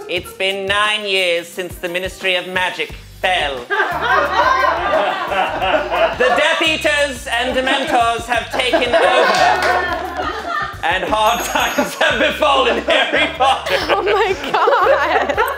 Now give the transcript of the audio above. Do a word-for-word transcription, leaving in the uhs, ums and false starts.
It's been nine years since the Ministry of Magic fell. The Death Eaters and Dementors have taken over. And hard times have befallen Harry Potter. Oh my god!